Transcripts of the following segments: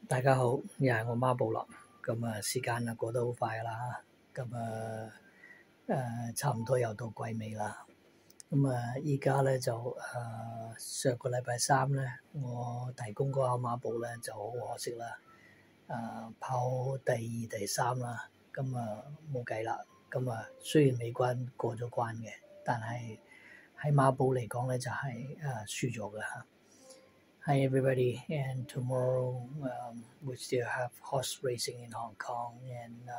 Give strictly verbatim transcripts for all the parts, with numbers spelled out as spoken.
大家好，又係我孖寶啦。咁啊，時間啊過得好快啦。咁啊，誒，差唔多又到季尾啦。咁啊，依家咧就誒、呃、上個禮拜三咧，我提供嗰個孖寶咧就好可惜啦。誒、呃，跑第二、第三啦。咁啊冇計啦。咁啊，雖然美關過咗關嘅，但係喺孖寶嚟講咧就係誒輸咗嘅嚇。Hi everybody, and tomorrow um, we still have horse racing in Hong Kong, and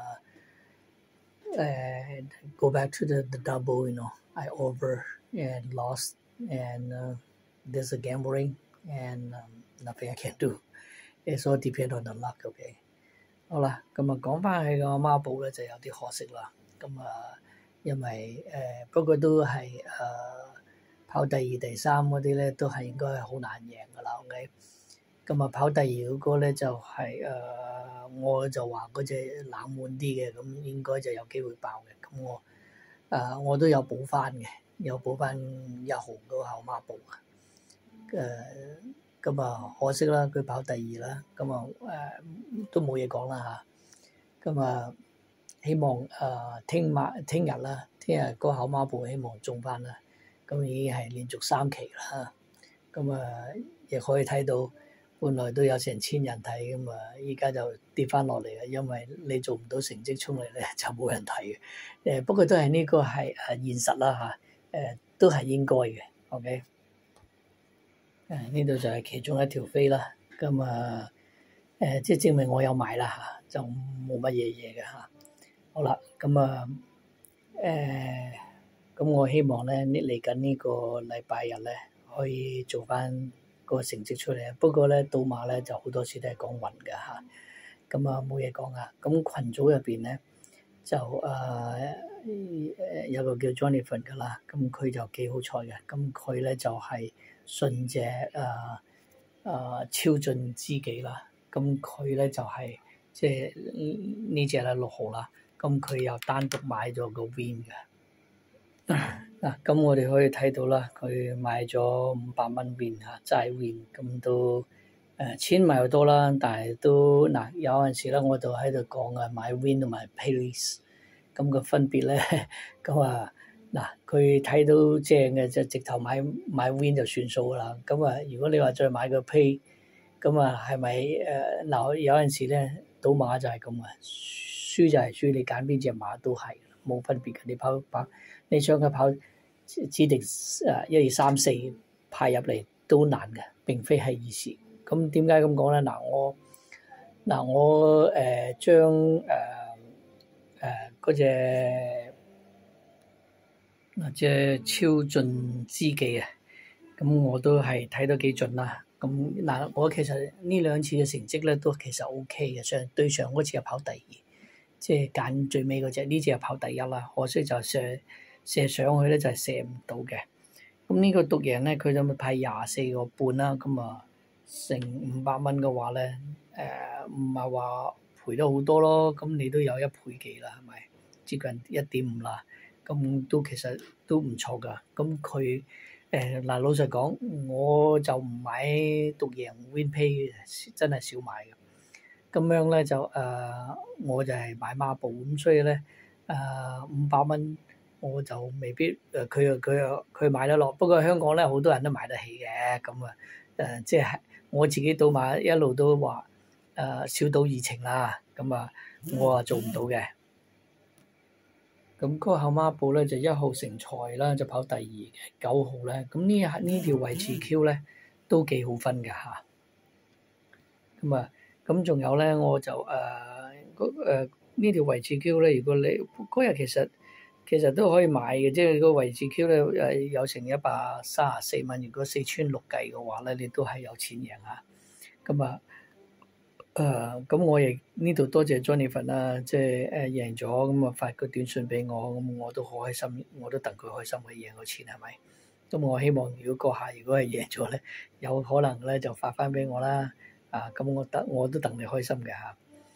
uh, and go back to the, the double. You know, I over and lost, and uh, there's a gambling, and um, nothing I can do. It's all depend on the luck. OK， 好啦，咁啊講翻起個孖寶咧就有啲可惜啦。咁啊，因為誒、呃、不過都係誒。呃跑第二、第三嗰啲咧，都係應該係好難贏噶啦。OK，咁啊跑第二嗰個咧就係、是、誒、呃，我就話嗰隻冷門啲嘅，咁應該就有機會爆嘅。咁我誒、呃、我都有補翻嘅，有補翻一號嗰個後孖寶啊。誒咁啊可惜啦，佢跑第二啦。咁啊誒都冇嘢講啦嚇。咁啊希望誒聽晚聽日啦，聽日嗰個後孖寶希望中翻啦。咁已經係連續三期啦，咁啊亦可以睇到，本來都有成千人睇，咁啊依家就跌翻落嚟啦，因為你做唔到成績出嚟咧，就冇人睇嘅。誒不過都係呢個係誒現實啦嚇，誒都係應該嘅。OK，誒呢度就係其中一條飛啦，咁啊誒即係證明我有買啦嚇，就冇乜嘢嘢嘅嚇。好啦，咁啊誒。咁我希望咧，呢嚟緊呢個禮拜日咧，可以做翻個成績出嚟。不過咧，賭馬咧就好多時都係講運嘅嚇。咁啊冇嘢講啊。咁群組入邊咧就誒誒、呃、有個叫 Jonathan 嘅啦。咁佢就幾好彩嘅。咁佢咧就係順隻誒誒超進知己啦。咁佢咧就係即係呢隻啦六號啦。咁佢又單獨買咗個 win 嘅。嗱，咁、啊、我哋可以睇到啦，佢買咗五百蚊 win 嚇，齋 win，咁都誒錢咪又多啦，但係都嗱、啊、有陣時咧，我就喺度講啊，買 win 同埋 pace，咁個分別咧，咁啊嗱，佢睇到正嘅就直頭買買 win 就算數啦，咁啊如果你話再買個 pay，咁啊係咪誒嗱有陣時咧賭馬就係咁啊，輸就係輸，你揀邊隻馬都係。冇分別嘅，你跑跑，你想佢跑指定誒一二三四派入嚟都難嘅，並非係易事。咁點解咁講咧？嗱，我嗱我誒將誒誒嗰隻嗱隻超進知己啊，咁我都係睇得幾準啦。咁嗱，我其實呢兩次嘅成績咧都其實 O K 嘅，上對上嗰次係跑第二。即係揀最尾嗰隻，呢隻係跑第一啦。可惜就射射上去咧，就係射唔到嘅。咁呢個獨贏咧，佢就咪派廿四個半啦。咁啊，成五百蚊嘅話咧，誒唔係話賠得好多咯。咁你都有一倍幾啦，係咪？接近一點五啦。咁都其實都唔錯噶。咁佢誒嗱，老實講，我就唔買獨贏 win pay 嘅，真係少買嘅。咁樣咧就誒、呃，我就係買孖寶咁，所以咧誒五百蚊我就未必誒，佢又佢又佢買得落。不過香港咧好多人都買得起嘅，咁啊誒，即係我自己賭馬一路都話誒小賭怡情啦，咁啊我啊做唔到嘅。咁嗰個後孖寶咧就一號成才啦，就跑第二嘅九號咧。咁呢呢條維持 Q 咧都幾好分嘅嚇。咁啊〜咁仲有咧，我就誒嗰呢條維持 Q 咧，如果你嗰日其實其實都可以買嘅，即係個維持 Q 咧誒有成一百三十四蚊，如果四穿六計嘅話咧，你都係有錢贏啊！咁啊誒，咁我亦呢度多謝 Jonathan 啦，即係誒贏咗，咁啊發個短信俾我，咁我都好開心，我都戥佢開心，佢贏個錢係咪？咁我希望如果個下如果係贏咗咧，有可能咧就發翻俾我啦。啊，咁我得我都戥你開心嘅嚇。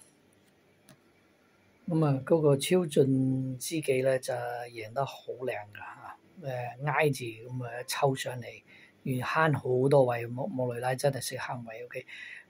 咁啊，嗰個超進知己咧就贏得好靚噶嚇，誒、呃、挨住咁啊抽上嚟，而慳好多位，莫莫雷拉真係識慳位 OK。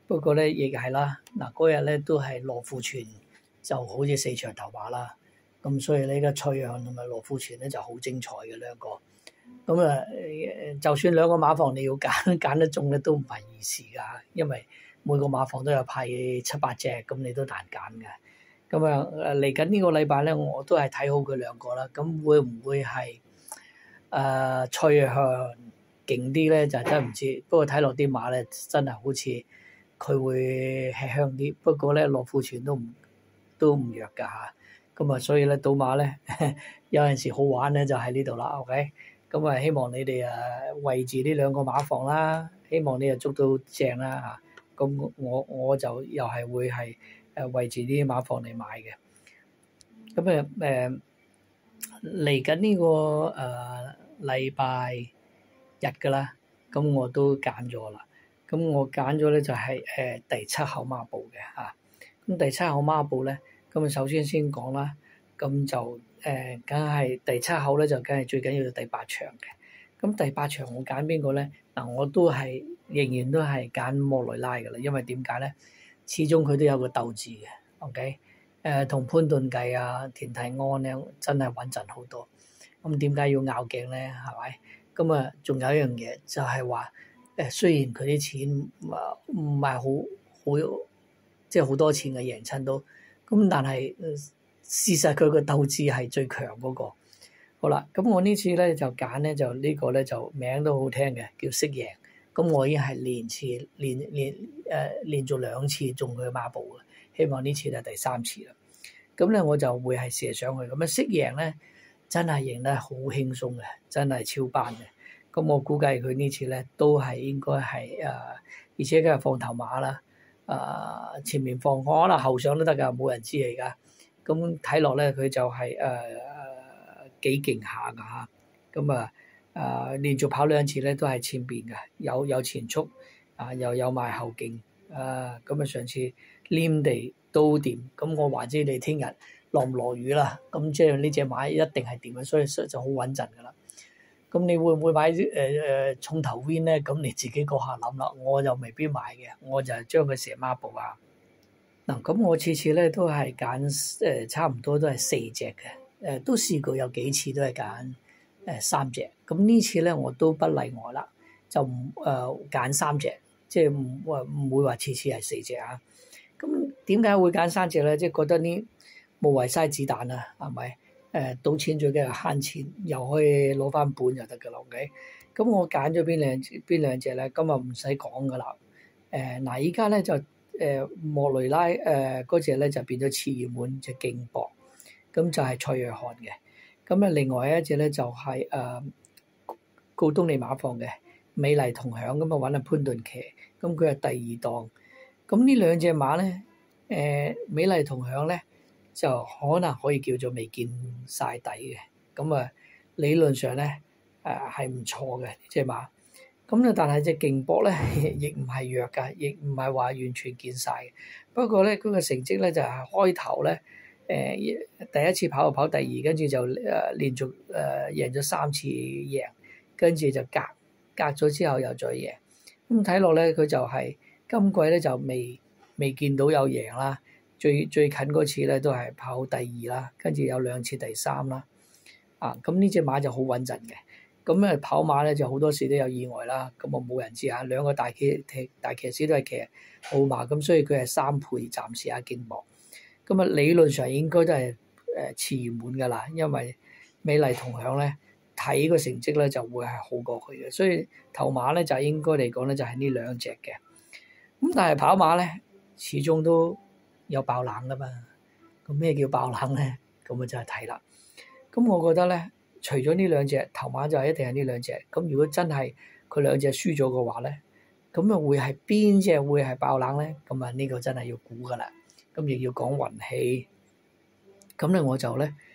不過咧亦係啦，嗱嗰日咧都係羅富全就好似四場頭馬啦，咁所以呢個蔡若翰同埋羅富全咧就好精彩嘅兩個。咁啊，就算兩個馬房你要揀揀得中咧，都唔係易事㗎，因為每個馬房都有派七八隻，咁你都難揀嘅。咁啊，嚟緊呢個禮拜咧，我都係睇好佢兩個啦。咁會唔會係誒蔡若翰勁啲咧？就真係唔知。不過睇落啲馬咧，真係好似佢會吃香啲。不過咧，羅富全都唔都唔弱㗎嚇。咁啊，所以咧賭馬咧有陣時好玩咧，就喺呢度啦。OK。咁啊，希望你哋啊圍住呢兩個馬房啦，希望你啊捉到正啦嚇。咁我我就又係會係誒圍住啲馬房嚟買嘅。咁啊誒嚟緊呢個誒禮拜日㗎啦，咁我都揀咗啦。咁我揀咗咧就係誒第七口孖寶嘅嚇。咁第七口孖寶咧，咁啊首先先講啦，咁就。誒，梗係、呃、第七口咧，就梗係最緊要第八場嘅。咁第八場我揀邊個咧？嗱，我都係仍然都係揀莫雷拉㗎啦。因為點解咧？始終佢都有個鬥志嘅。OK，誒、呃，同潘頓計啊、田提安咧，真係穩陣好多。咁點解要拗頸咧？係咪？咁啊，仲有一樣嘢就係話，誒，雖然佢啲錢啊唔係好好，即係好多錢嘅贏親都，咁但係。呃事實佢個鬥志係最強嗰個。好啦，咁我呢次咧就揀咧就呢個咧就名都好聽嘅，叫識贏。咁我已經係連次連連誒、呃、連續兩次中佢嘅孖寶嘅，希望呢次係第三次啦。咁咧我就會係射上去。咁啊識贏咧真係贏得好輕鬆嘅，真係超班嘅。咁我估計佢呢次咧都係應該係誒、呃，而且佢係放頭馬啦，誒、呃、前面放可能後上都得㗎，冇人知嚟㗎。咁睇落咧，佢就係誒幾勁下噶嚇，咁啊誒連續跑兩次咧都係前邊嘅，有有前速啊，又有埋後勁啊，咁啊上次黏地都掂，咁我話知你聽日落唔落雨啦，咁即係呢隻馬一定係掂嘅，所以就好穩陣噶啦。咁你會唔會買啲誒誒重頭 win 咧？咁你自己個下諗啦，我就未必買嘅，我就係將佢射孖寶啊。嗱，咁我次次咧都係揀誒差唔多都係四隻嘅，誒都試過有幾次都係揀誒三隻，咁呢次咧我都不例外啦，就唔誒揀三隻，即係唔話唔會話次次係四隻啊。咁點解會揀三隻咧？即係覺得呢無謂嘥子彈啊，係咪？誒賭錢最緊係慳錢，又可以攞翻本就得㗎啦。OK，咁我揀咗邊兩邊兩隻咧？今日唔使講㗎啦。誒嗱，依家咧就。誒、呃、莫雷拉誒嗰隻咧就變咗次熱門隻勁搏，咁就係蔡若翰嘅。咁啊另外一隻咧就係、是、誒、呃、告東尼馬房嘅美麗同享，咁啊揾阿潘頓騎，咁佢係第二檔。咁呢兩隻馬咧，誒、呃、美麗同享咧就可能可以叫做未見晒底嘅，咁啊理論上咧誒係唔錯嘅呢隻馬。咁咧，但係隻勁搏咧，亦唔係弱㗎，亦唔係話完全見晒嘅。不過咧，佢個成績咧就係、是、開頭咧，誒、呃、第一次跑就跑第二，跟住就誒、呃、連續誒、呃、贏咗三次贏，跟住就隔隔咗之後又再贏。咁睇落咧，佢就係、是、今季咧就未未見到有贏啦。最最近嗰次咧都係跑第二啦，跟住有兩次第三啦。啊，咁呢隻馬就好穩陣嘅。咁咧跑馬咧就好多時都有意外啦，咁啊冇人知啊，兩個大騎騎大騎師都係騎好馬，咁所以佢係三倍暫時啊勁搏，咁啊理論上應該都係誒次熱門噶啦，因為美麗同享咧睇個成績咧就會係好過佢嘅，所以頭馬咧就應該嚟講咧就係呢兩隻嘅，咁但係跑馬咧始終都有爆冷噶嘛，咁咩叫爆冷咧？咁啊就係睇啦，咁我覺得咧。除咗呢兩隻頭馬就係一定係呢兩隻，咁如果真係佢兩隻輸咗嘅話咧，咁啊會係邊隻會係爆冷咧？咁啊呢個真係要估噶啦，咁亦要講運氣。咁咧我就咧，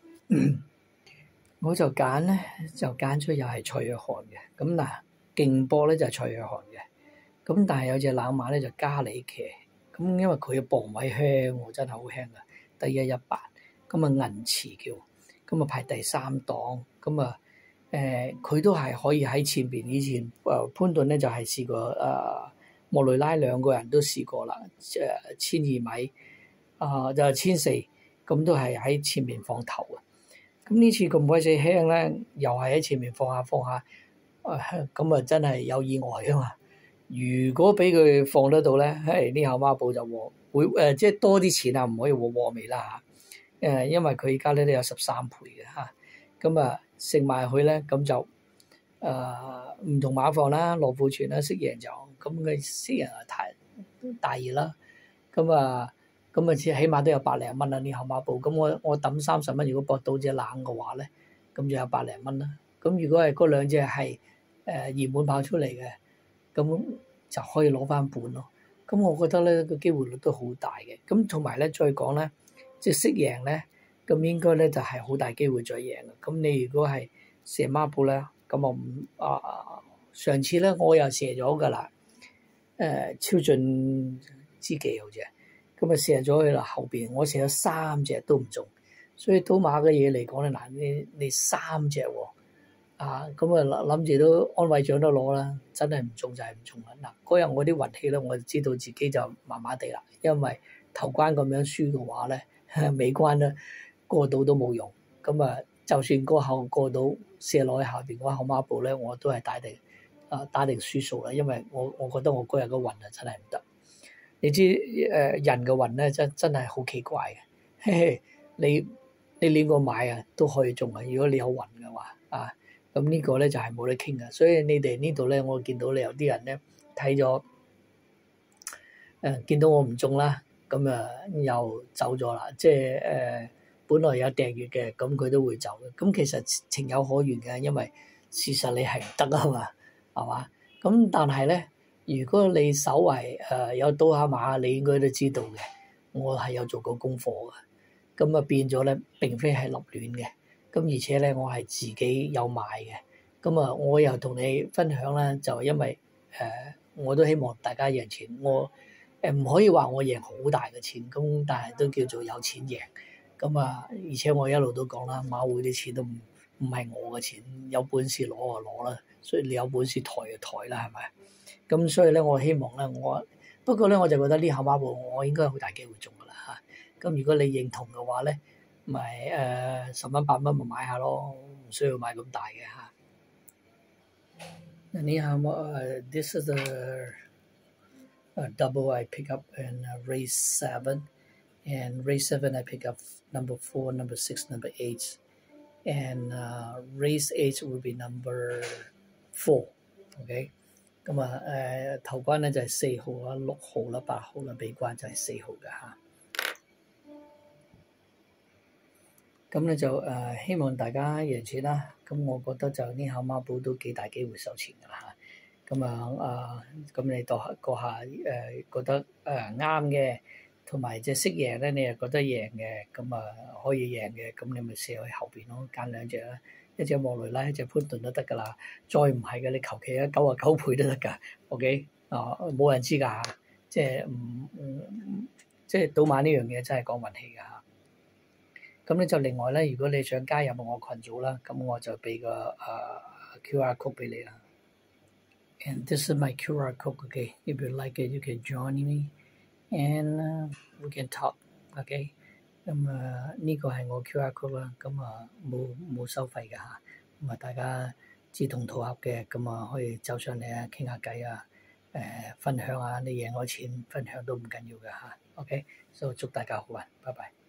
我就揀咧就揀出又係蔡若翰嘅。咁嗱，勁波咧就係蔡若翰嘅。咁但係有隻冷馬咧就加里騎，咁因為佢嘅磅位輕，真係好輕啊，得一一八，咁啊銀池叫。咁啊排第三檔，咁啊誒佢都係可以喺前邊。以前誒、呃、潘頓咧就係、是、試過誒莫雷拉兩個人都試過啦，誒千二米啊、呃、就係千四，咁都係喺前面放頭嘅。咁呢次咁鬼死輕咧，又係喺前面放下放下，咁啊真係有意外啊嘛！如果俾佢放得到咧，誒呢口孖寶就和會誒、呃、即係多啲錢啊，唔可以和和味啦嚇。誒因為佢而家咧都有十三倍嘅嚇，咁啊食埋佢咧，咁就誒唔、呃、同馬房啦，羅富全啦，識贏就咁佢識贏啊太大熱啦，咁啊〜咁啊，至起碼都有百零蚊啦，呢口孖寶。咁我我抌三十蚊，如果博到隻冷嘅話咧，咁就有百零蚊啦。咁如果係嗰兩隻係誒熱門跑出嚟嘅，咁就可以攞翻本咯。咁我覺得咧個機會率都好大嘅。咁同埋咧再講咧，即係識贏咧，咁應該咧就係好大機會再贏嘅。咁你如果係射孖寶咧，咁我唔啊上次咧我又射咗㗎啦，誒超進之技好似係。咁啊射咗去啦，後邊我射咗三隻都唔中，所以賭馬嘅嘢嚟講咧，嗱你你三隻喎，啊咁啊諗住都安慰獎都攞啦，真係唔中就係唔中啦。嗱嗰日我啲運氣咧，我就知道自己就麻麻地啦，因為頭關咁樣輸嘅話咧，尾關咧過到都冇用。咁啊，就算過後過到射落去下邊嗰口孖寶咧，我都係打定啊打定輸數啦，因為我我覺得我嗰日嘅運啊真係唔得。你知誒人嘅運咧真真係好奇怪嘅，嘿嘿，你你連個買啊都可以中啊！如果你有運嘅話啊，咁呢個咧就係冇得傾嘅。所以你哋呢度咧，我見到你有啲人咧睇咗誒，見到我唔中啦，咁啊又走咗啦。即係誒、呃，本來有訂閱嘅，咁佢都會走嘅。咁其實情有可原嘅，因為事實你係唔得啊嘛，係嘛？咁但係咧。如果你稍為誒有賭下馬，你應該都知道嘅。我係有做過功課嘅，咁啊變咗咧，並非係立亂嘅。咁而且咧，我係自己有買嘅。咁啊，我又同你分享啦，就因為誒、呃，我都希望大家贏錢。我誒唔可以話我贏好大嘅錢，咁但係都叫做有錢贏。咁啊，而且我一路都講啦，馬會啲錢都唔唔係我嘅錢，有本事攞就攞啦。所以你有本事抬就抬啦，係咪？咁所以咧，我希望咧，我不過咧，我就覺得呢口孖寶我應該好大機會中噶啦嚇。咁如果你認同嘅話咧，咪誒十蚊八蚊咪買下咯，唔需要買咁大嘅嚇。呢口誒 ，this is a, a double I pick up in race seven, and race seven I pick up number four, number six, number eight, and uh, race eight will be number four, OK。咁啊，誒頭關咧就係四號啦、六號啦、八號啦，尾關就係四號嘅嚇。咁咧就誒、呃、希望大家贏錢啦。咁我覺得就呢口孖寶都幾大機會收錢㗎啦嚇。咁啊啊，咁你度下個下誒、呃、覺得誒啱嘅，同埋即係識贏咧，你又覺得贏嘅，咁啊可以贏嘅，咁你咪射去後邊咯，揀兩隻啦。一隻莫雷拉，一隻潘頓都得噶啦，再唔係嘅你求其啊九啊九倍都得噶 ，OK 啊冇人知噶，即係唔唔即係賭馬呢樣嘢真係講運氣噶嚇。咁咧就另外咧，如果你想加入我群組啦，咁我就俾個誒、uh, Q R code 俾你啦。And this is my Q R code, okay? If you like it, you can join me, and、uh, we can talk, okay?咁啊，呢個係我 Q R code 啦，咁啊冇冇收費㗎嚇，咁啊大家志同道合嘅，咁啊可以走上嚟啊傾下偈啊，誒、呃、分享下你贏我錢，分享都唔緊要嘅嚇。OK，所以祝大家好運，拜拜。